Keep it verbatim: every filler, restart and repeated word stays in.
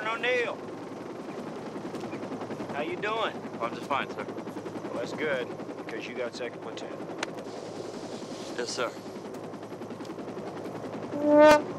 Sergeant O'Neill. How you doing? I'm just fine, sir. Well, that's good, because you got second platoon. Yes, sir.